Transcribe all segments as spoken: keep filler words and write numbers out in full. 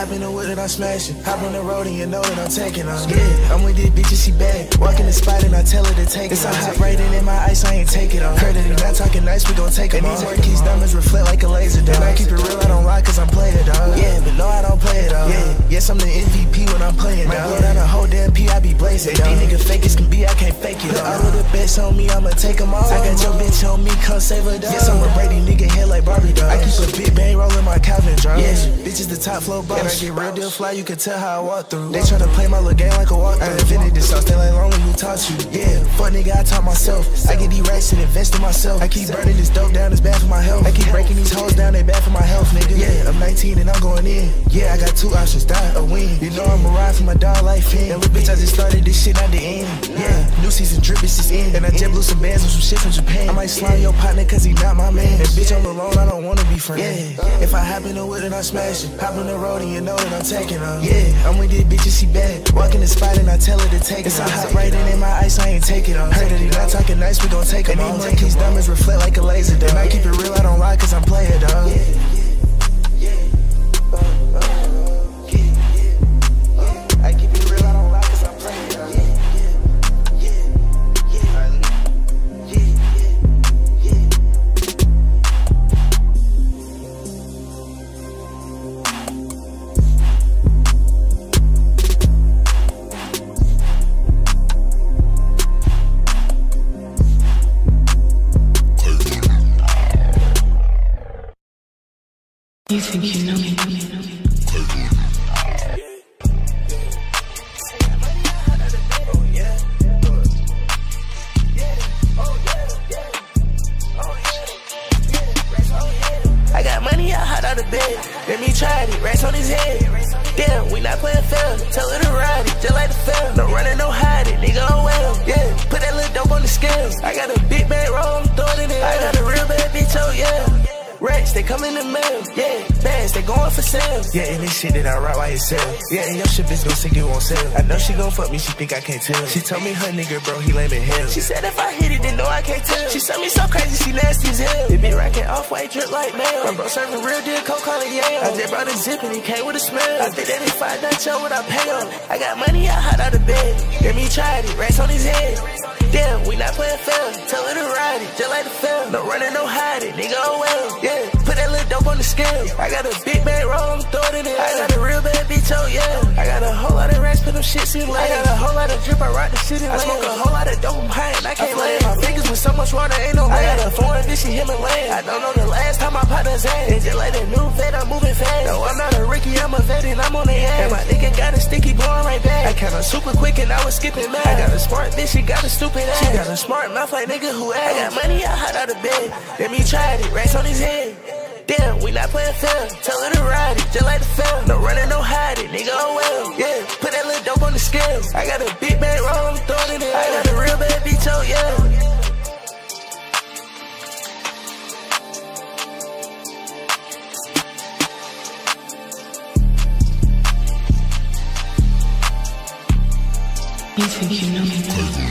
hop in the wood and I'm smashing. Hop on the road and you know that I'm taking her. Yeah, I'm with this bitch and she bad. Walk in the spot and I tell her to take it. It's a hot right in my ice, I ain't take it on. Credit, not talking nice, we gon' take it on. These marquise diamonds reflect like a laser, dog. And I keep it real, I don't lie cause I'm player, dog. Yeah, but no, I don't play it, dog. Yeah, yes, I'm the M V P when I'm playing, dog. Blow down the whole damn P, I be blazing, dog. These niggas fake as can be, I can't fake it, dog. All of the bets on me, I'ma take them all. I got your bitch on me, come save her, dog. Yes, I'm a Brady nigga, head like Barbie, dog. I keep a big bang rolling my Calvin drawers. Yes, bitch is the top flow boss. And I get real deal fly, you can tell how I walk through. They tryna play my little game like a walk through. I invented this sauce, they like lonely, who taught you? Yeah, fuck nigga, I taught myself. I get these racks and invest in myself. I keep burning this dope down, it's bad for my health. I keep breaking these hoes down, they bad for my health, nigga. Yeah, I'm nineteen and I'm going in. Yeah, I got two options, die or win. You know I'm a ride for my dog like Finn. And little bitch, I just started this shit at the end. Yeah, new season drip, it's just in. And I jet blew some bands with some shit from Japan. I might slime your partner cause he not my man. And bitch, I'm alone, I don't wanna be friends. Yeah, if I hop in the wood and I smash it. Hop on the road and you know that I'm taking her. Yeah, I'm with this bitch and she bad. Walk in the spot and I tell her to take it. It's a hot right in my ice, I ain't take it on. Heard that he not talking nice, we gon' take it on. And these diamonds reflect like a laser, dog. And I keep it real, I don't lie cause I'm player, dog. I keep it real, I don't lie cause I'm player, dog. You think you know me? I got money, I hot out of bed. Let me try it, racks on his head. Damn, we not playing fair. Tell her to ride it, just like the fair. No running, no hiding, nigga, oh well. Yeah, put that little dope on the scales. I got a big bag roll, I'm throwing it in. I got a real bad bitch, oh yeah. Racks, they come in the mail, yeah. Bags, they going for sale. Yeah, and this shit that I rock by itself. Yeah, and your shit bitch gon' sing it won't sell. I know she gon' fuck me, she think I can't tell. She told me her nigga, bro, he lame in hell. She said if I hit it, then no, I can't tell. She said me so crazy, she nasty as hell. They been racking off-white drip like mail. My bro serving real deal, coke call it Yale. I just brought a zip and he came with a smell. I think that he find that show what I pay on. I got money, I hot out of bed. Let me try it, racks on his head. Damn, we not playing fair. Tell her to ride it, just like the fair. No running, no hiding, nigga, oh well. Yeah, put that little dope on the scale. I got a big bag roll, I'm throwing it in. I got a real bad bitch, oh yeah. I got a whole lot of racks, put them shits in lane. I got a whole lot of drip, I rock the shit in lane. I smoke a whole lot of dope, I'm high and I can't lay. My fingers with so much water, ain't no lane. I got a foreign bitch, she Himalayan. I don't know the last time my partner's ass. And just like that new vet, I'm moving fast. No, I'm not a Ricky, I'm a vet and I'm on the ass. And my nigga got a sticky blowing right back. I kinda super quick and I was skipping mad. I got a smart bitch, she got a stupid ass. She got a smart mouth like nigga who ass. I got money, I hot out of bed. Let me try it, racks on his head. Damn, we not playing fair. Tell her to ride it, just like the fair. No running, no hiding, nigga, oh well. Yeah, put that little dope on the scales. I got a big bag roll, I'm throwing it in. I got a real bad bitch, oh yeah. You think you know me now?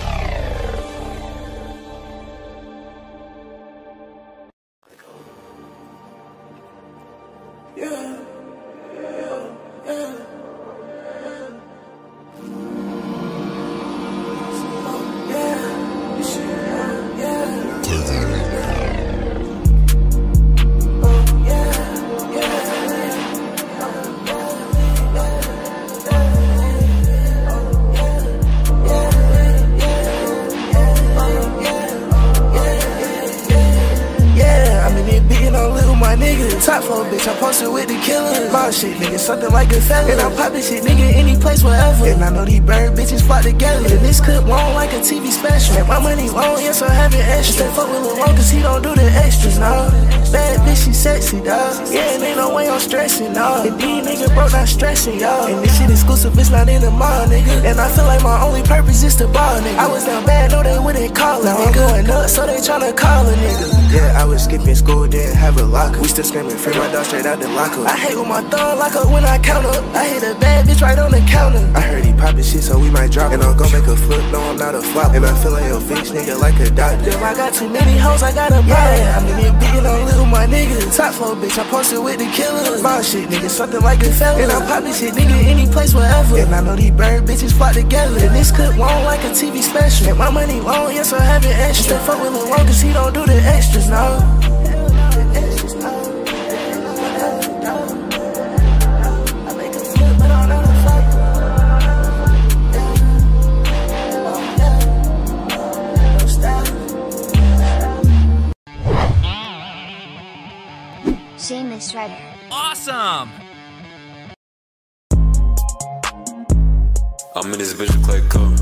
Top floor, bitch, I'm posted with the killer. Boss shit, nigga, something like a fella. And I'm poppin' shit, nigga, any place, wherever. And I know these bird bitches flock together. And this clip long like a T V special. And my money long, yes, I'm having extra. Stay fuck with Lil Ron, cause he don't do the extras, no. Bad bitch, she sexy, dawg. Yeah, and ain't no way I'm stressing, no. And these niggas broke, not stressing, y'all. And this shit exclusive, it's not in the mall, nigga. And I feel like my only purpose is to ball, nigga. I was down bad, no, they wouldn't call a nigga. I'm going up, so they tryna call a nigga. Yeah, I was skipping school, didn't have a locker. We still screaming, free my dog. straight out the locker. I hate when my thumb lock up when I count up. I hit a bad bitch right on the counter. I heard he poppin' shit, so we might drop. And I'm gon' make a flip, no, I'm not a flop. And I feel like your bitch nigga like a doctor. If I got too many hoes, I gotta buy it. I'm in here beating on little my niggas. Top floor bitch, I posted with the killers. Ball shit, nigga, something like a fella. And I'm poppin' shit, nigga, any place, wherever. And I know these bird bitches flock together. And this clip long like a T V special. And my money long, yes, I have it extra. Fuck with Lil Wayne, cause he don't do the extras, no. Seamus Ryder. Awesome! I'm in this bitch with Clay Cole.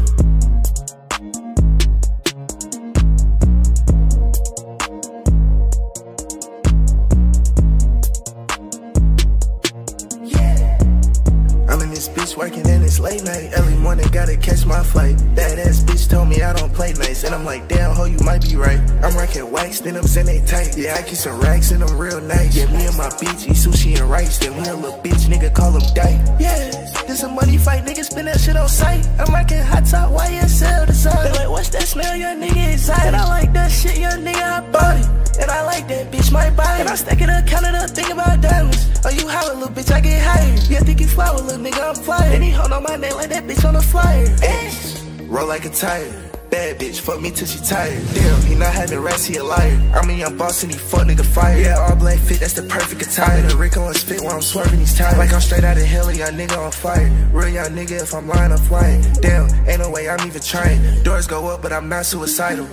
Bitch working and it's late night, early morning gotta catch my flight. That ass bitch told me I don't play nice, and I'm like, damn ho, you might be right. I'm rocking wax, then I'm saying they tight. Yeah, I keep some racks and I'm real nice. Yeah, me and my bitch eat sushi and rice. Then we a little bitch, nigga call him dyke. Yeah, this a money fight, nigga spin that shit on sight. I'm rocking hot top Y S L design. They like, what's that smell, young nigga excited? I like that shit, young nigga, I bought it. And I like that bitch, might buy it. And I stack it up, count it up, think about diamonds. Oh, you holler, little bitch, I get hired. Yeah, think you fly with little nigga, I'm flying. And he hold on my name like that bitch on the flyer. Ass, roll like a tire. Bad bitch, fuck me till she tired. Damn, he not having rats, he a liar. I'm a young boss and he fuck nigga fire. Yeah, all black fit, that's the perfect attire. I'm in a Rick on his fit while I'm swerving these tires. Like I'm straight out of hell, a young nigga on fire. Real young nigga, if I'm lying, I'm flying. Damn, ain't no way I'm even trying. Doors go up, but I'm not suicidal.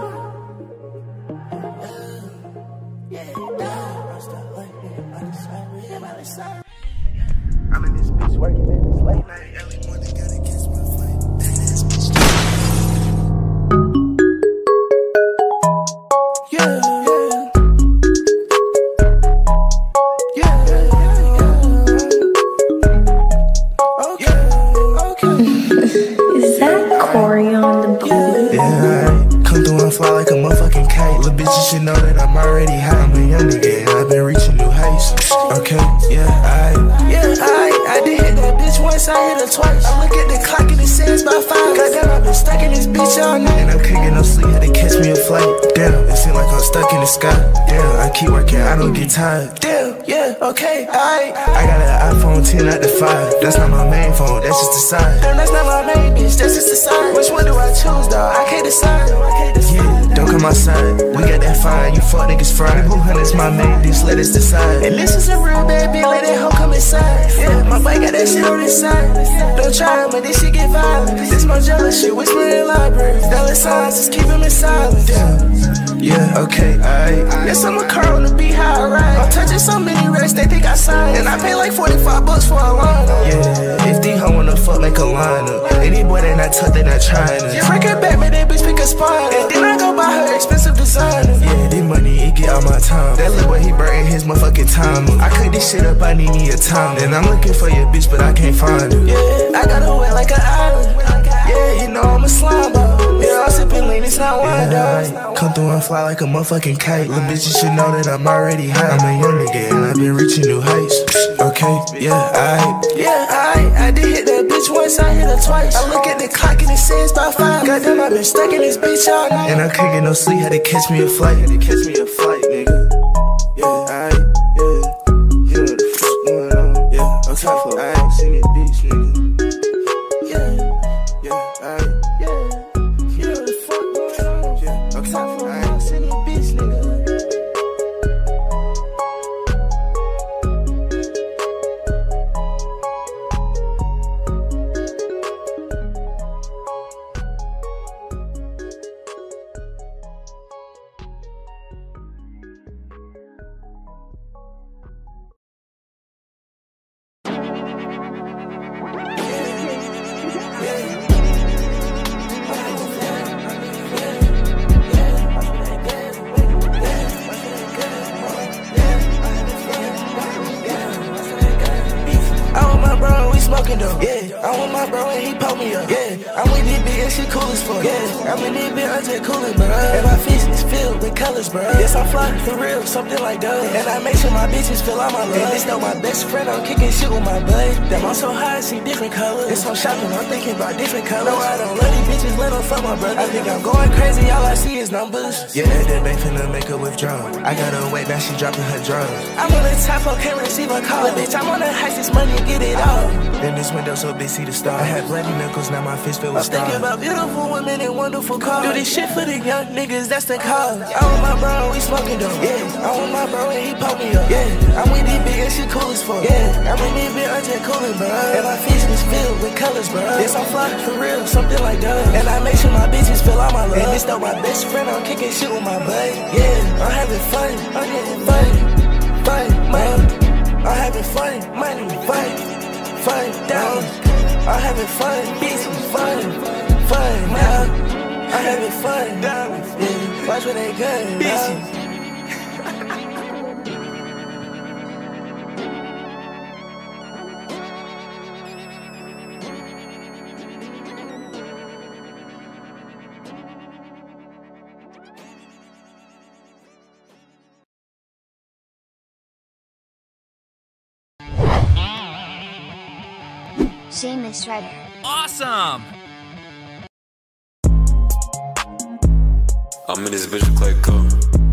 I'm in this bitch working and it's late night, early morning gotta catch my flight. That ass bitch. Yeah, yeah, yeah, yeah. Okay, okay. Is that Corey on the beat? Yeah, I come through and fly like a motherfucking kite. Little bitch, you should know that I'm already high. I'm a young nigga and I've been reaching new heights. Okay, yeah, I, yeah, I, I did hit that bitch once, I hit her twice. I look at the clock and it says by five. Goddamn, I've been stuck in this bitch all night. And I couldn't get no sleep, had to catch me a flight. Damn, it seems like I'm stuck in the sky. Damn, I keep working, I don't get tired. Damn, yeah, okay, I, I got an iPhone ten out the five. That's not my main phone, that's just the side. Damn, that's not my main bitch, that's just the side. Which one do I choose, dawg? I can't decide. Yeah, don't come outside, we got that fine. You fuck niggas fried. Who hunter's my main bitch, let us decide. And this is a real bad bitch, let that hoe come inside. Yeah, my boy got that shit on his side. Don't try, but this shit get violent. This my jealous shit, whispering in libraries. Dollar signs, just keep him in silence. Damn. Yeah, okay, alright. Yes, I'm a car on the beat, how I ride. I'm touching so many racks, they think I signed. And I pay like forty-five bucks for a line. Yeah, if they hoe wanna fuck, make a line up. Any boy they not tuck, they not trying to. Freak it back, man, that bitch pick a spine. And then I go buy her expensive designer. Yeah, this money, it get all my time. That little boy, he burning his motherfucking time. I cut this shit up, I need me a time. And I'm looking for your bitch, but I can't find her. Yeah, I got her wet like an island. Yeah, you know I'm a slime ball. Yeah, I'm sipping lean, it's not wine, dog. Come through and fly like a motherfucking kite. Little bitch, you should know that I'm already high. I'm a young nigga and I've been reaching new heights. Okay, yeah, I, yeah, I, I did hit that bitch once, I hit her twice. I look at the clock and it says by five. Goddamn, I've been stuck in this bitch all night. And I couldn't get no sleep, had to catch me a flight. Had to catch me a flight, nigga. Yeah, I, yeah, you know the fuck going on. Yeah, okay, for I ain't seen it, bitch, nigga. Yeah, yeah, I, yeah, you know the fuck going on. Yeah, okay, for I ain't seen it, bitch, nigga. Smoking though, yeah. I want my bro and he pull me up, yeah. I'm with this bitch and she cool as fuck, yeah. I'm in this bitch, I'm just coolin', bro. And my fist is fit. filled with colors, bro. Yes, I'm fly, for real, something like that. And I make sure my bitches feel all my love. And this though my best friend, I'm kicking shit with my bud. Damn, I'm so high, I see different colors. It's on shopping, I'm thinking about different colors. No, I don't love these bitches, let them fuck my brother. I think I'm going crazy, all I see is numbers. Yeah, that bank finna make a withdrawal. I gotta wait, now she dropping her drugs. I'm on the top floor, can't receive a call. Bitch, I'm on the heist, this money, get it all. In this window so big, see the stars. I had bloody knuckles, now my fist filled with I'm stars. thinking about beautiful women and wonderful cars. Do this shit for the young niggas, that's the cause. I want my bro, we smoking dope. Yeah, I want my bro and he poke me up. Yeah, I'm with these big and shit cool as fuck. Yeah, I'm with these big and shit coolin', bro. And my vision is filled with colors, bro. Yes, I'm fly, for real, something like that. And I make sure my bitches feel all my love. And this though my best friend, I'm kicking shit with my bud. Yeah, I'm having fun, I'm getting fun, fun, money. I'm having fun, money, fun, fun, down. I'm having fun, bitches, fun, fun, now. I'm having fun, yeah. Watch when they good, bitches. Seamus Ryder. Awesome! I'm in this bitch with Clay Cole.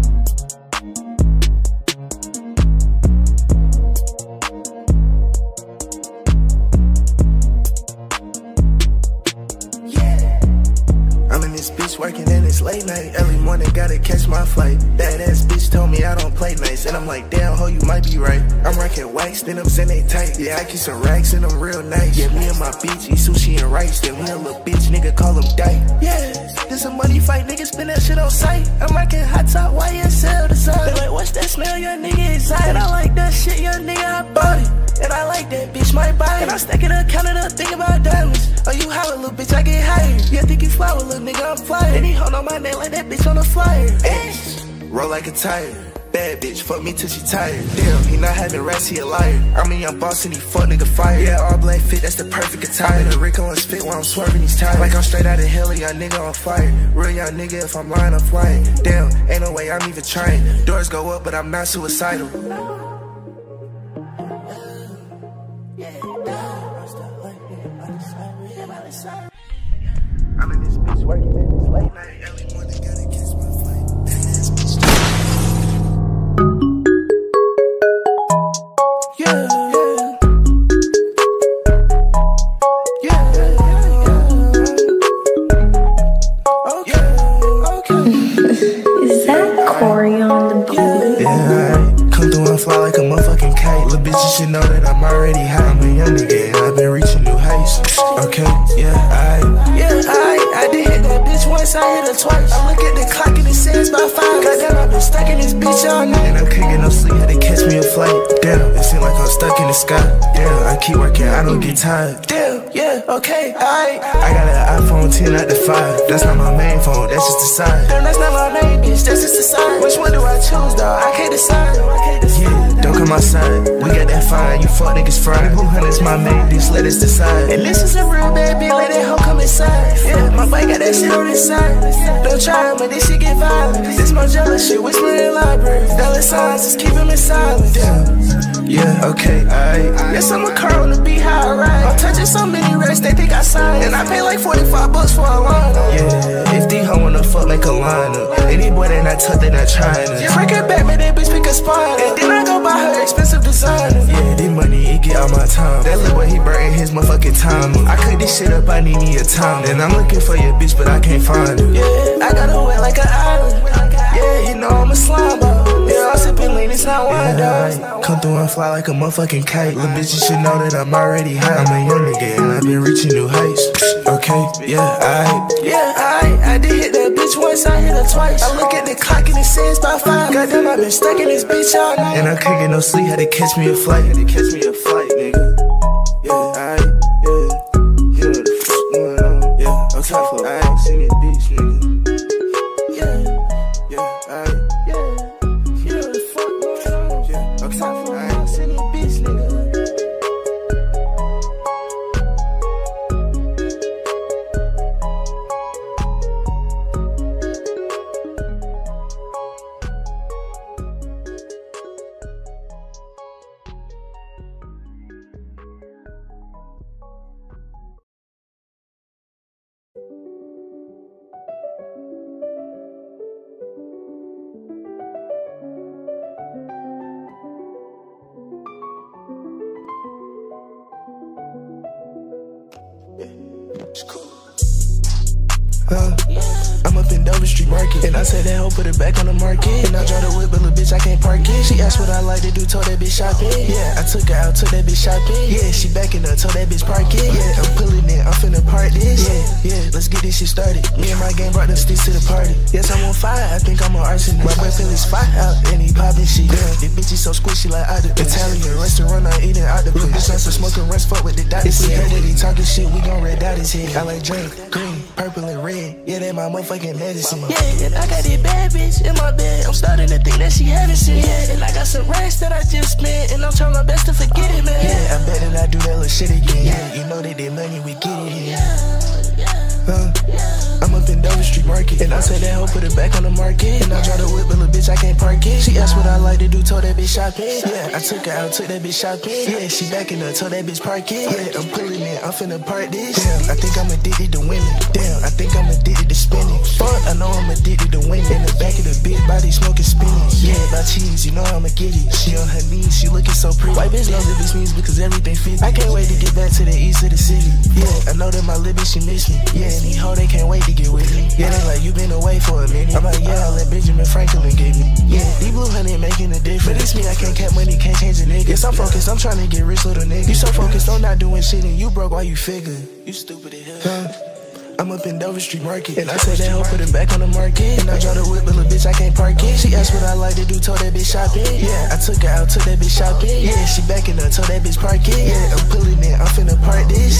I'm in this bitch working and it's late night. Early morning, gotta catch my flight. That ass bitch told me I don't play nice. And I'm like, damn, ho, you might be right. I'm rocking wax, then I'm saying they tight. Yeah, I keep some racks and I'm real nice. Yeah, me and my bitch eat sushi and rice. Then we a little bitch, nigga, call him dyke. Yeah, this a money fight, nigga, spin that shit on sight. I'm rocking hot top, Y S L design. They like, what's that smell, young nigga inside? I like that shit, young nigga, I bought it. And I like that bitch, might buy it. And I stack it up, count it up, think about diamonds. Oh, you holler, little bitch, I get hired. Yeah, think you fly with little nigga, I'm flying. And he hold on my neck like that bitch on the flyer. X, roll like a tire. Bad bitch, fuck me till she tired. Damn, he not having rats, he a liar. I'm a young boss and he fuck nigga fire. Yeah, all black fit, that's the perfect attire. I'm in a Rico and spit while I'm swerving these tires. Like I'm straight out of hell, a young nigga on fire. Real young nigga, if I'm lying, I'm flying. Damn, ain't no way I'm even trying. Doors go up, but I'm not suicidal. I'm in this bitch working and it's late night. Early morning, gotta catch my flight. Yeah, yeah, yeah, yeah. Okay, okay. Is that Corey on the beat? Yeah, I come through and fly like a motherfucking kite. Little bitch, you should know that I'm already high. I'm a young nigga and I've been reaching new heights. Okay, yeah, I, yeah, I, I did hit that bitch once, I hit her twice. I look at the clock and it says by five. Goddamn, I've been stuck in this bitch all night. And I couldn't get no sleep, had to catch me a flight. Damn, it seems like I'm stuck in the sky. Damn, I keep working, I don't get tired. Damn, yeah, okay, I, I got an iPhone ten out the five. That's not my main phone, that's just the side. Damn, that's not my main bitch, that's just the side. Which one do I choose, dawg? I can't decide. Yeah, don't come outside, we got that fine. You fuck niggas fried. Who hunter's my main bitch, let us decide. And this is a real bad bitch, let that hoe come inside. Yeah, my boy got that shit on his side. Don't try, but this shit get violent. This my jealous shit, whispering libraries. Dollar signs, just keep him in silence. Damn. Yeah, okay, alright. Yes, I'm a car on the beat, how I ride. I'm touching so many racks, they think I signed. And I pay like forty-five bucks for a line. Yeah, if they hoe wanna fuck, make a line up. Any boy they not tough, they not trying to. Freak it back, man, that bitch pick a spine. And then I go buy her expensive designer. Yeah, this money, it get all my time. That little boy, he burning his motherfucking time. I cut this shit up, I need me a time. And I'm looking for your bitch, but I can't find her. Yeah, I got her wet like an island. Yeah, you know I'm a slime ball. Yeah, I'm sipping lean, it's not wine, dog. Come through and fly like a motherfucking kite. Little bitch, you should know that I'm already high. I'm a young nigga and I've been reaching new heights. Okay, yeah, I, yeah, I, I did hit that bitch once, I hit her twice. I look at the clock and it says by five. Goddamn, I've been stuck in this bitch all night. And I couldn't get no sleep, had to catch me a flight. Had to catch me a flight, nigga. Yeah, I, yeah, you know the fuck going on. Yeah, I'm top floor, I ain't seen it, bitch, nigga. Yeah, yeah, I, yeah, you know the fuck going on. Yeah, I'm top floor, I ain't seen it, bitch, nigga. Uh, I'm up in Dover Street Market, and I said that hoe put it back on the market. And I drive the whip, but little bitch, I can't park it. She asked what I like to do, told that bitch shopping. Yeah, I took her out, took that bitch shopping. Yeah, she backing up, told that bitch park it. Yeah, I'm pulling it, I'm finna park this. Yeah, yeah, let's get this shit started. Me and my gang brought them sticks to the party. Yes, I'm on fire, I think I'm on arson. My boy feel his fire out, and he poppin' shit. Damn, this bitch is so squishy like octopus. Italian restaurant, I'm eating octopus. Bitch, I'm some smoking rest, fuck with the doctor. If we heard that he talking shit, we gon' red dot his head. I like drink, green, purple, and red. Yeah, they my motherfucking medicine. Yeah, and I got this bad bitch in my bed. I'm starting to think that she haven't seen. Yeah, and I got some racks that I just spent, and I'm trying my best to forget it, man. Yeah, I bet that I do that little shit again. Yeah, you know that that money we get it in. Huh? I'm up in Dover Street Market, and I said that hoe put it back on the market. And I drive the whip, but little bitch, I can't park it. She asked what I like to do, told that bitch shopping. Yeah, I took her out, took that bitch shopping. Yeah, she backing up, told that bitch park it. Yeah, I'm pulling it, I'm finna park this. Damn, I think I'm addicted to women. Damn, I think I'm addicted to spinning. Fuck, I know I'm addicted to women. In the back of the big body smoking spinach. Yeah, about cheese, you know I'ma get it. She on her knees, she looking so pretty. White bitch knows that bitch means because everything fits. I can't wait to get back to the east of the city. Yeah, I know that my little bitch, she miss me. Yeah, and these hoes, they can't wait to get with me. Yeah, they like, you been away for a minute. I'm like, yeah, I'll let Benjamin Franklin get me. Yeah, these blue honey making a difference. But it's me, I can't cap money, can't change a nigga. Yes, I'm focused, I'm trying to get rich, little nigga. You so focused on not doing shit and you broke while you figure. You stupid as hell. Huh? I'm up in Dover Street Market, and I said that hoe put it back on the market. And I drive the whip, but little bitch, I can't park it. She asked what I like to do, told that bitch shopping. Yeah, I took her out, took that bitch shopping. Yeah, she backing up, told that bitch park it. Yeah, I'm pulling it, I'm finna park this.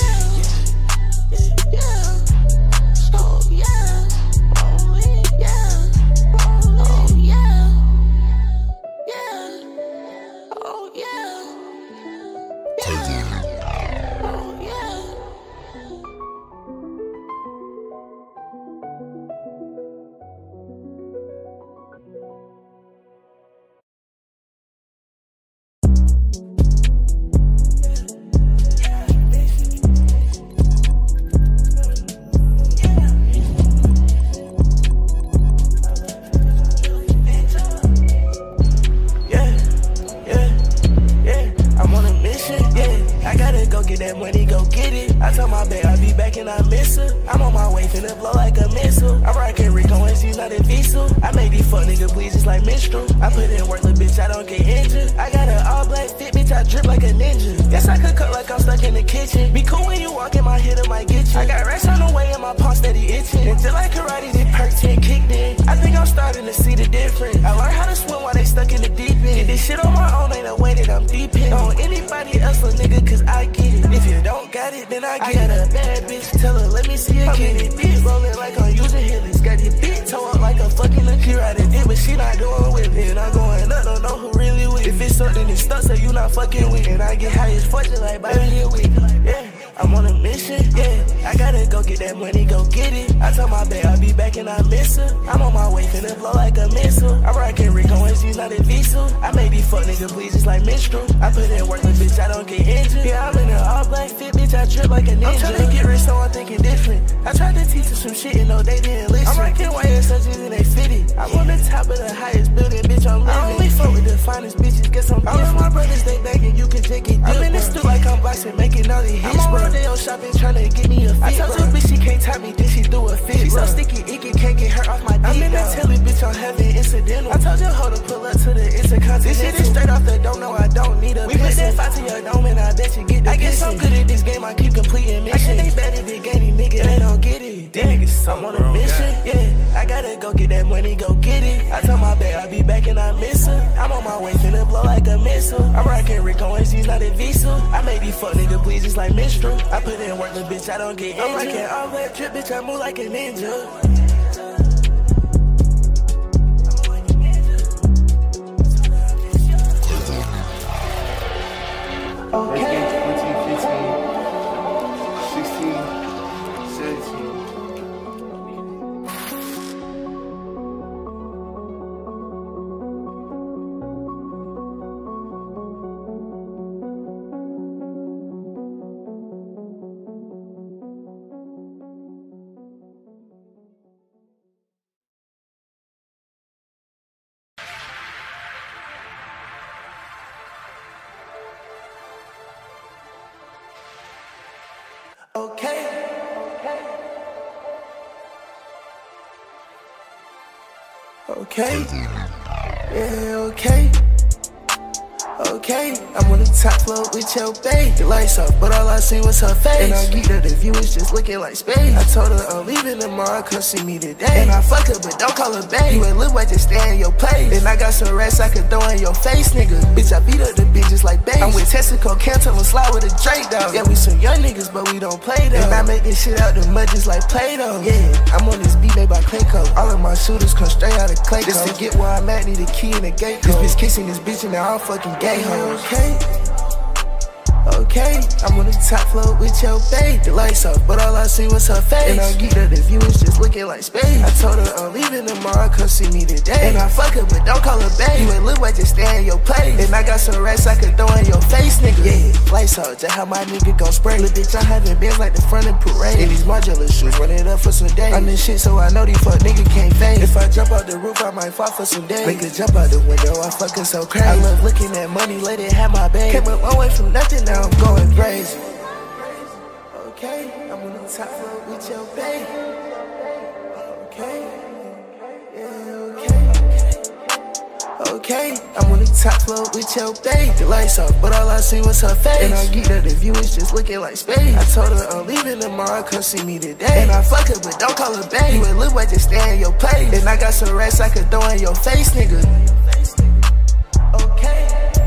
That money, go get it. I told my babe I'll be back and I miss her. I'm on my way, finna blow like a missile. I'm rockin' Rico and she's not a visa. I make these fuck niggas bleed just like menstrual. I put in work, little bitch, I don't get injured. I got an all black fit, bitch, I drip like a ninja. Guess I could cook like I'm stuck in the kitchen. Be cool when you walk in my head, it might get you. I got racks on the way and my palm steady itching. And just like karate, this perk ten kicked in. I think I'm starting to see the difference. I learned how to swim while they stuck in the deep end. Get this shit on my own, ain't no way that I'm deep in. On anybody else, a nigga, cause I get it. If you don't got it, then I get it. I got a bad bitch, tell her, let me see her get it. Bitch rolling like I'm using Hillis. Got this bitch toe up like a fucking Akira. They did, but she not doing with it. And I'm going up, don't know who really with it. If it's something that's stuck, so you not fucking with it. And I get high as fuck, just like Bobby a week. Yeah, I'm on a mission, yeah. I gotta go get that money, go get it. I told my babe I'll be back and I miss her. I'm on my way, finna blow like a missile. I'm rockin' Rico and she's not a visa. I make these fuck niggas bleed just like menstrual. I put in work, little bitch, I don't get injured. Yeah, I'm in an all black fit, bitch, I drip like a ninja. I'm tryna get rich, so I'm thinking different. I tried to teach her some shit and no, they didn't listen. I'm rockin' white and suches and they fitted. I'm on the top of the highest building, bitch, I'm living. I only fuck with the finest bitches, guess I'm different. All of my brothers, they begging, you can take it. I'm in the stool like I'm boxing, making all these hits, I'm on Rodeo shopping, tryna get me a fit. I told this bitch she can't tie me, then she do a fit. She so sticky, icky, can't get her off my dick. I'm in the telly, bitch, I'm having incidental. I told your hoe to pull up to the intercontinental. This shit is straight off the dome, no, I don't need a. We put that fight to your dome and I bet you get the I guess I'm good at this game, I keep completing missions. I guess they better than game, nigga, they don't get it. Damn, I'm on a mission, yeah. I gotta go get that money, go get it. I told my babe I'll be back and I miss her. I'm on my way, finna blow like a missile. I'm rockin' Rico and she's not a visa. I make these fuck niggas bleed just like menstrual. I put in work, little bitch, I don't get injured. I'm rockin' all black drip, bitch, I move like a ninja. Okay. fourteen, fifteen, sixteen, seventeen. Okay. Okay, yeah, okay. Okay, I'm on the top floor with your babe. The lights off, but all I see was her face. And I geeked her, the view is just looking like space. I told her I'm leaving tomorrow, come see me today. And I fuck her, but don't call her babe. You ain't look like just stay in your place. And I got some rats I can throw in your face, nigga. Bitch, I beat up the bitches like bass. I'm with Tessico, can't tell them slide with a Drake, dog. Yeah, we some young niggas, but we don't play though. And I make this shit out the mud just like Play-Doh. Yeah, I'm on this beat made by Clayco. All of my shooters come straight out of Clayco. Just to get where I'm at, need a key and a gate code. This bitch kissing this bitch and now I'm fucking gay hoes. Okay, okay, I'm on the top floor with your babe. The lights off, but all I see was her face. And I geeked her, the view is just looking like space. I told her I'm leaving tomorrow, come see me today. And I fuck her, but don't call her babe. You ain't look like just stay in your place. And I got some rats I can throw in your face, nigga. Yeah, lights off, just how my nigga gon' spray. Little bitch, I'm having bands like the front of parade. And these modular shoes, run it up for some days. I'm this shit, so I know these fuck nigga can't fade. If I jump out the roof, I might fall for some days. Make her jump out the window, I fuck her so crazy. I love looking at money, let it have my babe. Came a long way from nothing, now I'm going crazy. Okay, I'm on the top floor with your babe. Okay, yeah, okay. Okay, I'm on the top floor with your babe. The lights off, but all I see was her face. And I geeked her, the view is just looking like space. I told her I'm leaving tomorrow, come see me today. And I fuck her, but don't call her babe. You ain't look like just stay in your place. And I got some rats I can throw in your face, nigga. Okay.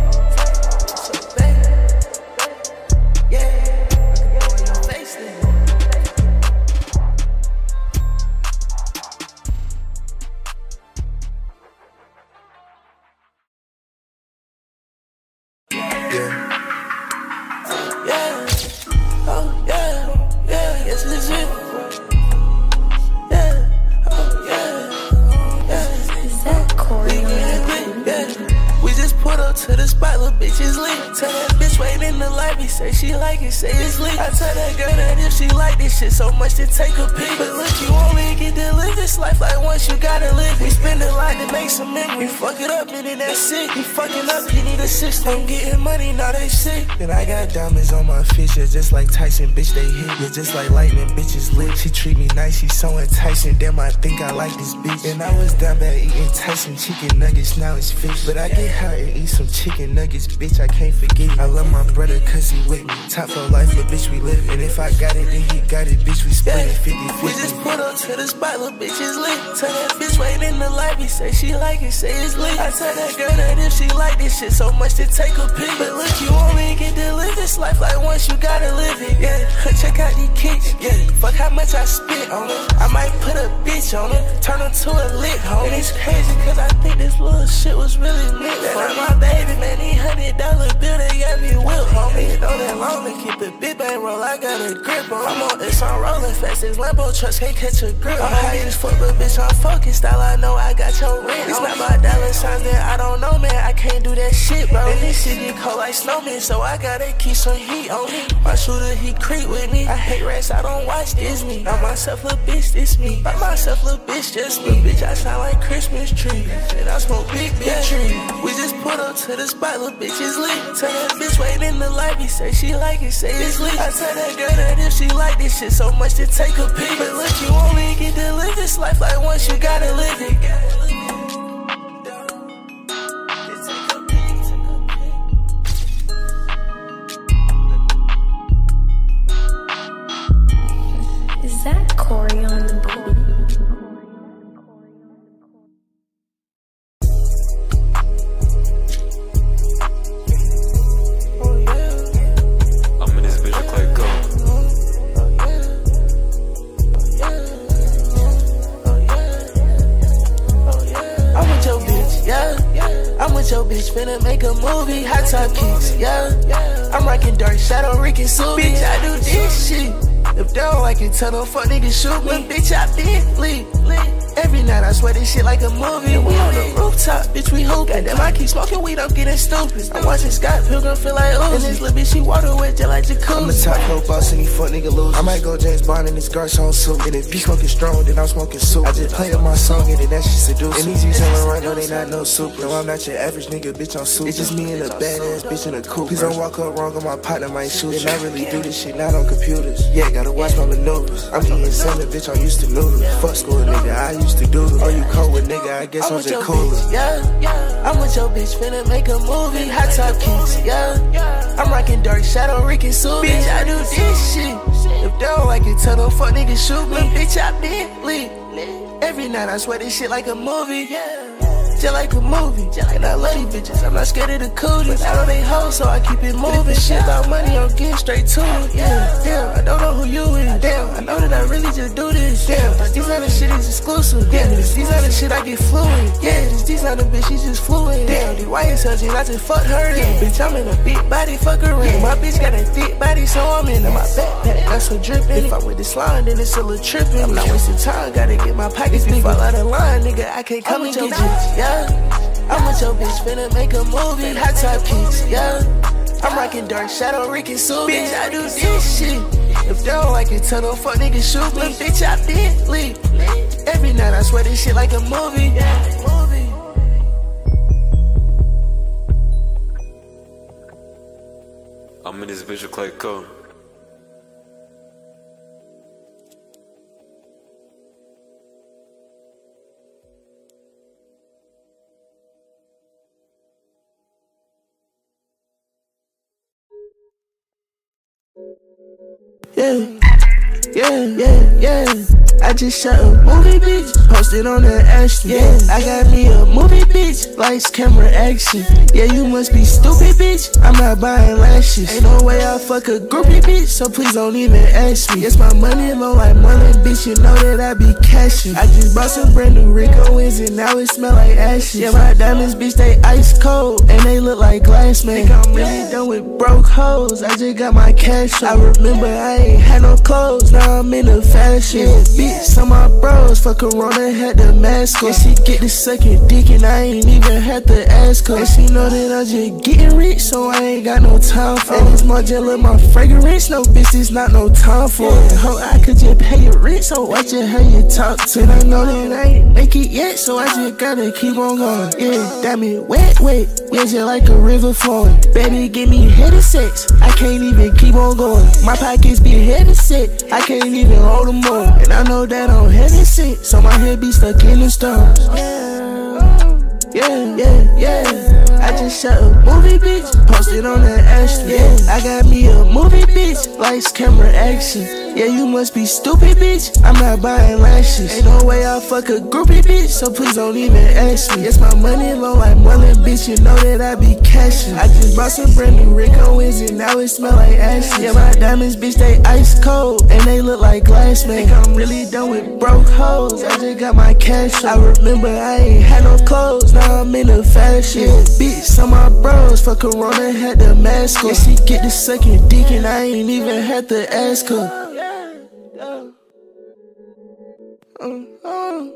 To the spot, little bitch is lit. Tell that bitch wait in the lobby, say she like it, say it's lit. I tell that girl that if she like this shit so much to take a peek. But look, you only get to live this life like once you gotta live. We spend a lot to make some memory. Fuck it up and then that's it. You fucking up, you need a system. I'm getting money, now they sick. Then I got diamonds on my fish, yeah, just like Tyson, bitch, they hit. Yeah, just like lightning, bitches lit. She treat me nice, she so enticing. Damn, I think I like this bitch. And I was down bad eating Tyson chicken nuggets, now it's fish. But I get high and eat some chicken nuggets, bitch, I can't forget it. I love my brother cause he with me. Top for life, little bitch, we live. And if I got it, then he got it, bitch, we split it fifty fifty. We just put up to the spot, little bitch is lit. Tell that bitch wait in the lobby, say she like it, say it's lit. I tell that girl that if she like this shit so much to take a peek. But look, you only get to live this life like once you gotta live it. Yeah, check out these kicks, yeah. Fuck how much I spit on her. I might put a bitch on her, turn her to a lick, homie. And it's crazy cause I think this little shit was really meant for my baby, man. These hundred dollar bill they got me whipped, homie. You know that long to keep the big bang roll, I got a grip on. I'm on this, I'm rolling fast, this Lambo trucks can't catch a grip. I'm high as fuck, but bitch, I'm focused. All I know, I got your rent. It's not my dollar signs that I don't know, man. I can't do that shit, bro. And this shit get cold like snowman, so I gotta keep some heat on me. My shooter, he creep with me. I hate rats, I don't watch Disney. By myself, little bitch, this me. By myself, little bitch, just me. Bitch, I sound like Christmas tree. And I smoke big, big tree. We just put up to the spot, little bitch is lit. Tell that bitch wait in the lobby, say she like it, say it's lit. I tell that girl that if she like this shit so much to take a peek. But look, you only get to live this life like once you gotta live it. Is that Corey on the board? Your bitch finna make a movie, hot top kicks, yeah. I'm rockin' dark shadow, Rick and Sue. Bitch, I do this shit. If they don't like it, tell them fuck niggas shoot me. But bitch, I been lit, lit. Every night I swear this shit like a movie. And we on the rooftop, bitch, we hoopin'. Goddamn, I keep smoking weed, I'm getting stupid. I'm watching Scott Pilgrim, feel like ooh. And this little bitch, she water wet just like jacuzzi. I'm the top pro boss and he fuck nigga lose. I might go James Bond in this Garcon suit. And if he smoking strong, then I'm smoking soup. I just played up my song and then that shit seducing. And these you telling right now, they not no super. No, I'm not your average nigga, bitch, I'm super. It's just me and a badass bitch in a coupe. Please don't walk up wrong on my partner, might shoot. And I really do this shit not on computers. Yeah, got gotta watch my maneuvers. I'm eating salmon, bitch, I'm used to noodles. Fuck school, nigga, I used to doodle. Oh, you cold with nigga, I guess I'm, I'm just cooler. Yeah, yeah. I'm with your bitch, finna make a movie. Hot top kicks, yeah. I'm rocking dark shadow, Rick and Sue. Bitch, I do this shit. If they don't like it, tell them fuck niggas shoot me. Bitch, I been lit. Every night I swear this shit like a movie. Just like a movie, and I love these bitches. I'm not scared of the cooties. I know they hoes, so I keep it moving. Shit about money, I'm getting straight to it. Yeah, damn, I don't know who you is. Damn, I know that I really just do this. Damn, these other shit is exclusive. Damn, this these other shit I get fluid. Yeah, this these other bitch, she just fluid. Damn, the Y S L G, I just fucked her in. Bitch, I'm in a big body, fuck her in. My bitch got a thick body, so I'm in my backpack. That's so drippin'. If I'm with this line, then it's a little trippin'. I'm not wasting time, gotta get my pockets big. Fall out of line, nigga, I can't come and get you. Yeah. I'm with your bitch, finna make a movie. Hot top kicks, yeah. I'm rocking dark shadow, Rick and Sue. Bitch, I do this shit. If they don't like it, tell them fuck niggas shoot me. Bitch, I been lit. Every night I swear this shit like a movie. I'm in this bitch with Clay Cole. Yeah, yeah, yeah, yeah. I just shot a movie, bitch. Posted on the Ashton. Yeah, I got me a movie, bitch. Lights, camera, action. Yeah, you must be stupid, bitch. I'm not buying lashes. Ain't no way I fuck a groupie, bitch. So please don't even ask me. It's my money low like Merlin, bitch. You know that I be cashing. I just bought some brand new Rico wins and now it smell like ashes. Yeah, my diamonds, bitch, they ice cold and they look like glass, man. Think I'm really done with broke hoes. I just got my cash on. I remember I ain't had no clothes. Now I'm in the fashion. Yeah, bitch, some of my bros for Corona had the mask on. Yeah, she get the second dick and I ain't even had to ask her. And she know that I'm just getting rich, so I ain't got no time for it. And it's more jelly, my fragrance. No bitch, it's not no time for it. Hope I could just pay your rent, so watch it how you talk to. And I know that I ain't make it yet, so I just gotta keep on going. Yeah, damn it, wet, wet. Yeah, just like a river flowing. Baby, give me head of sex. I can't even keep on going. My pockets be head of set. I can't even hold them more. And I know that I'm heavy sick, so my head be stuck in the stars. Yeah, yeah, yeah. I just shot a movie, bitch. Posted on the Ashton. Yeah, I got me a movie, bitch. Lights, camera, action. Yeah, you must be stupid, bitch. I'm not buying lashes. Ain't no way I fuck a groupie, bitch. So please don't even ask me. It's my money low like Merlin, bitch. You know that I be cashing. I just bought some brand new Rico wins and now it smell like ashes. Yeah, my diamonds, bitch, they ice cold and they look like glass, man. Think I'm really done with broke hoes. I just got my cash on. I remember I ain't had no clothes. Now I'm in the fashion. Yeah, bitch, some of my bros for Corona had the mask on. Yeah, she get the second dick and I ain't even had to ask her. Um, um.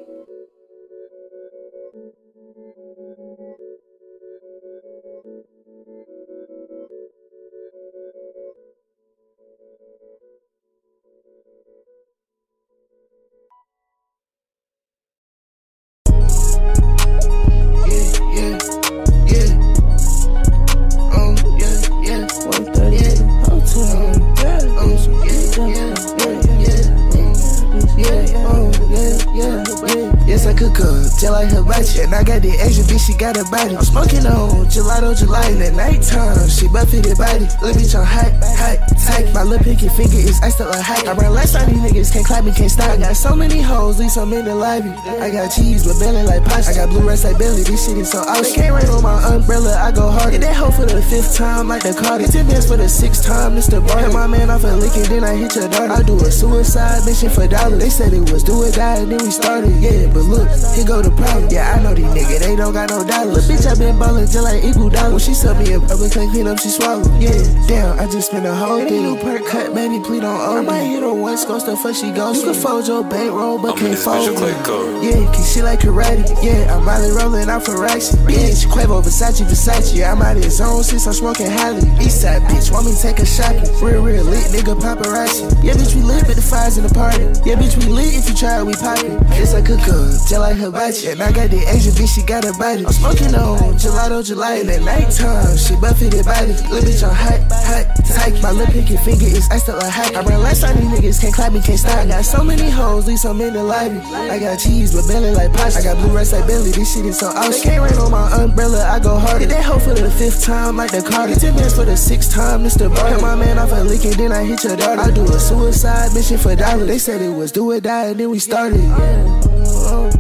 Just like hibachi, and I got the Asian bitch, she got a body. I'm smoking on gelato, July in the nighttime. She buffeted body, little bitch on hot, hot, tight. My little pinky finger is iced up like hot. I run last time these niggas can't clap me, can't stop. I got so many hoes, leave some in the lobby. I got cheese with belly like pasta. I got blue rice like belly, this shit is so awesome. They can't rain on my umbrella, I go hard. Get that hoe for the fifth time, like the Cardi. Ten bands for the sixth time, Mister Bar. Hit my man off a lick and then I hit your daughter. I do a suicide mission for dollars. They said it was do or die and then we started. Yeah, but look, here go the problem. Yeah, I know these niggas, they don't got no dollars. Bitch, I been ballin' just like equal dollars. When she suck me up, I can't clean up, she swallowed. Yeah, damn, I just spent a whole thing. New perk cut, baby, please don't owe me. I might hit her once, ghost the fuck she goes. You can fold your bankroll, but can't fold me. Yeah, cause she like karate. Yeah, I'm Molly rolling out for racks. Bitch, Quavo, Versace, Versace. Yeah, I'm out of his zone since I'm smoking Holly. Eastside bitch, want me to take a shopping. Real, real lit, nigga, paparazzi. Yeah, bitch, we lit with the fires in the party. Yeah, bitch, we lit if you try, we poppin'. It's like a cook, just like hibachi. And I got the Asian bitch, she got a body. I'm smoking on gelato, July in the nighttime. She buffeted body, little bitch on hot, hot, Tyke, my little pinky finger is iced up like hack. I run last time these niggas can't clap me, can't stop. I got so many hoes, leave some in the lobby. I got cheese, but belly like pasta. I got blue rice like belly, this shit is so awesome. They can't rain on my umbrella, I go harder. Hit that hoe for the fifth time, like the Carter. Ten bands for the sixth time, Mister Bar. Hit my man off a lick and then I hit your daughter. I do a suicide mission for dollars. They said it was do or die, and then we started. Yeah. Oh.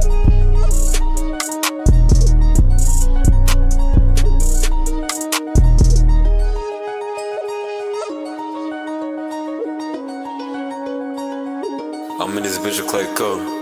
I'm in this bitch with Clay Cole.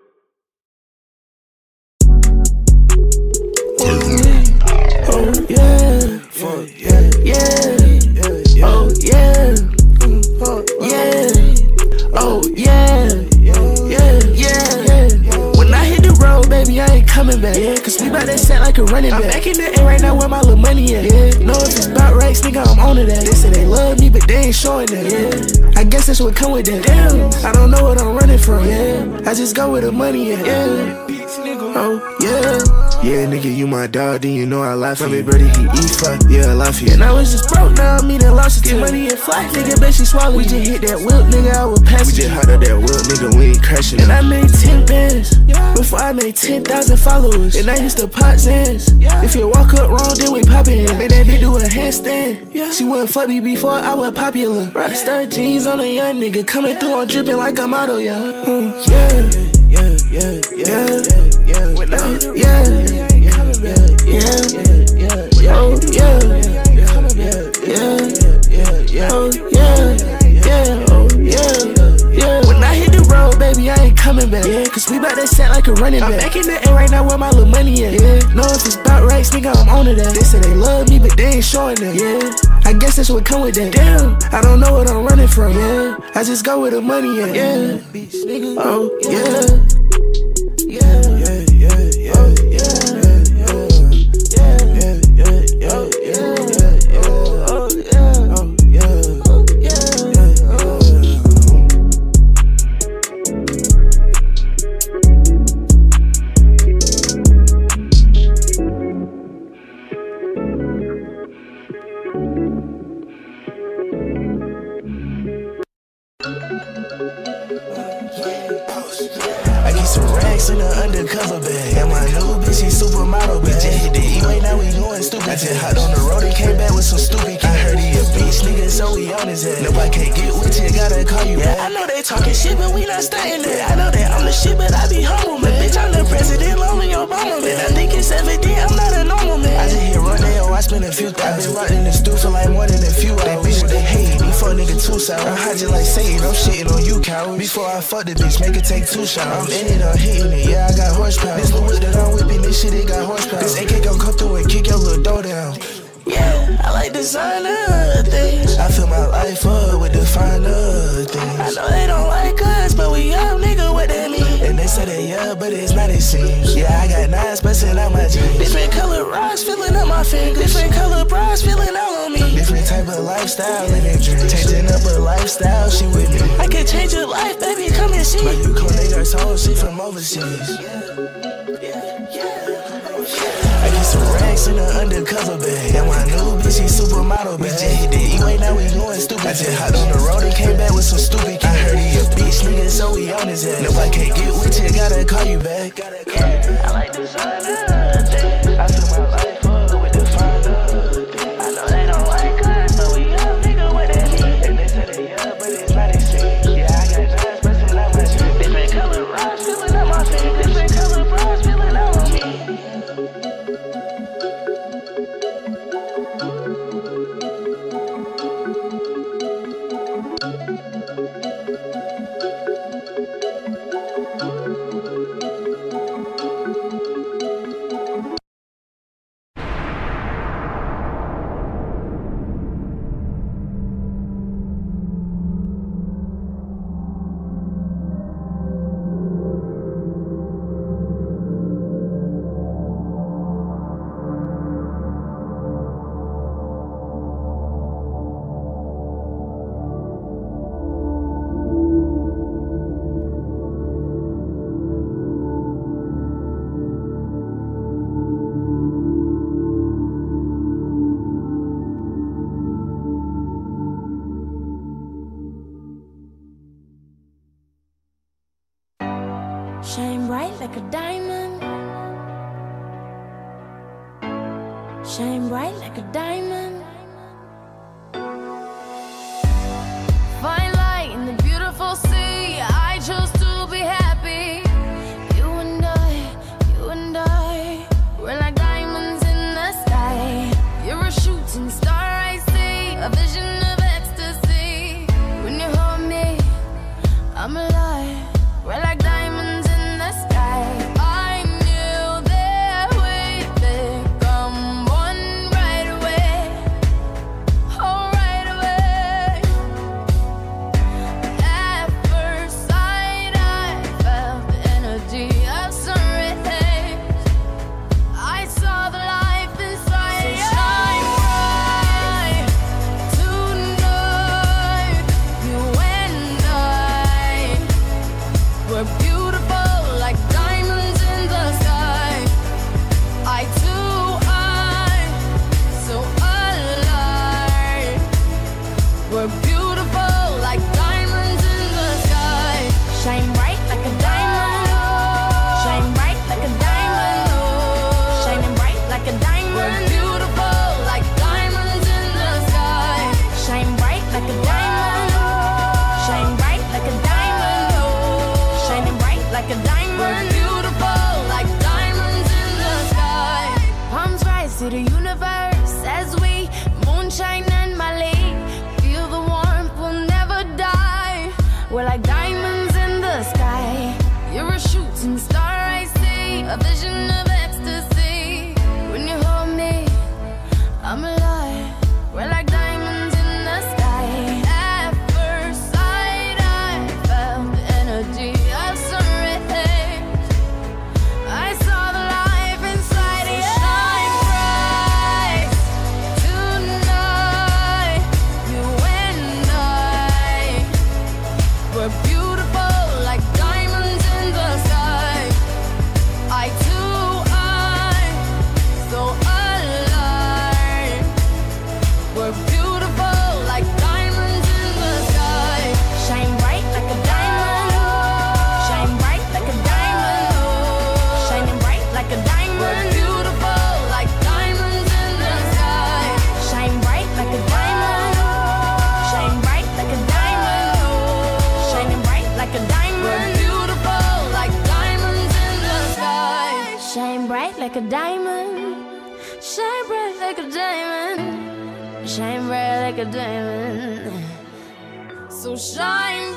Oh yeah, fuck yeah, yeah, oh yeah, oh yeah, oh yeah, yeah, yeah. When I hit the road, baby, I ain't coming back. Yeah, cause we bout that set like a running back. I'm back in the air right now where my little money at. Yeah, know if it's about rights, nigga, I'm on to that. They say they love me, but they ain't showing that. Yeah, I guess that's what come with that. Damn, I don't know what I'm running from. Yeah, I just go where the money at. Yeah, oh yeah. Yeah, nigga, you my dog, then you know I lie for me, brody, he eat fuck, yeah, I love you. And I was just broke, now I'm eating lost, get money and fly. Nigga, bet she swallow. We just hit that whip, nigga, I was passing. We just hot up that whip, nigga, we ain't crashing. And I made ten bands before I made ten thousand followers. And I used to pop Zans. If you walk up wrong, then we pop it in. Made that bitch do a handstand. She wouldn't fuck me before I was popular. Rockstar jeans on a young nigga, coming through, I'm dripping like a model, yeah. Mm, yeah. Yeah, yeah, yeah, yeah, yeah, when I, yeah, yeah, yeah, yeah, oh yeah, yeah, yeah, oh yeah, yeah, oh yeah, yeah. When I hit the road, baby, I ain't coming back. Yeah, cause we bout that set like a running back. I'm back in the air right now where my little money at. Yeah, know if it's about rights, nigga, I'm on to that. They say they love me, but they ain't showing that. Yeah, I guess that's what come with that. Damn, I don't know what I'm running from. Yeah, I just go where the money at. Yeah, oh yeah. Yeah, yeah, yeah, yeah, oh, yeah, yeah, yeah, yeah, yeah, yeah, oh, yeah, yeah, oh, yeah, oh, yeah, oh, yeah, oh. I need some racks in the undercover bag. And my new bitch, she supermodel bag. Just hit the E-way, now we going stupid. I just hopped on the road and came back with some stupid. I heard he a bitch, nigga, so we on his head. Nobody can't get with you, gotta call you back. Yeah, I know they talking shit, but we not staying there. I know that I'm the shit, but I be humble, man. Bitch, I'm the president, lonely Obama, man. I think it's evident I'm not a normal man. I just hit Rodeo, I spend a few thousand. I been locked in the stew for like more than a few hours. They bitch, they hate me, fuck nigga too sour. I hide you like Satan, I'm shitting on you, coward. Before I fuck the bitch, make it take two shots. I'm in it, I'm hitting it, yeah, I got horsepower. This little whip that I'm whipping, this shit, it got horsepower. This A K gon' come through and kick your little door down. Yeah, I like designer things. I fill my life up with the finer things. I know they don't like us, but we young, nigga, what that mean? And they say they yeah, but it's not, it seems. Yeah, I got nines busting out my jeans. Different color rocks filling up my fingers. Different color bras filling all on me. Different type of lifestyle, living dreams. Changing up a lifestyle, she with me. I can change your life, baby, come and see. But you come they got soul, she from overseas. Yeah, yeah, yeah. I get some racks in the undercover bag. And my new bitch, she supermodel bag. Just hit the E-way, now we going stupid. I just hopped on the road and came back with some stupid. I heard he a bitch, nigga, so we on his head. Nobody can't get with you, gotta call you back. Yeah, I like designer things. I fill my life up with the finer things. I know they don't like us, but we young, nigga, what that mean? And they say they yeah, but it's not, it seems. Yeah, I got nines busting out my jeans. Different color rocks filling up my fingers. Different color bras filling out on me. Thank you. Shine bright like a diamond. Shine bright like a diamond. Find light in the beautiful sea. I chose to be happy. You and I, you and I, we're like diamonds in the sky. You're a shooting star, I see, a vision of ecstasy. When you hold me, I'm alive. We're like diamonds in the sky. I knew that we'd become one right away. Oh, right away. At first sight, I felt the energy of sun rays. I saw the life inside you. Shine bright tonight. You and I, we're beautiful like diamonds in the sky. I too, I, so alive. We're beautiful like diamonds in the sky. Shine bright like a diamond. Shine bright like a diamond. Shining bright like a diamond. We're beautiful like diamonds in the sky. Shine bright like a diamond. Shine bright like a diamond. Shining bright like a diamond. We're beautiful like diamonds in the sky. Palms rise to the universe as we moonshine and Mali. Feel the warmth, we'll never die. We're like diamonds in the sky. You're a shooting star, I see, a vision of ecstasy. When you hold me, I'm alive. We're like diamonds in the sky. At first sight, I felt the energy of sun rays. I saw the life inside you. Shine bright tonight. You and I, we're beautiful like diamonds in the sky. I too, I, so alive. We're beautiful like diamonds in the sky. Shine bright like a diamond. Shine bright like a diamond. Shining bright like a diamond. We're beautiful like diamonds in the sky. Shine bright like a diamond. Shine bright like a diamond. Shining bright like a diamond. We're beautiful like diamonds in the sky. Shine bright like a diamond. Shine bright like a diamond. Shine bright like a diamond. So shine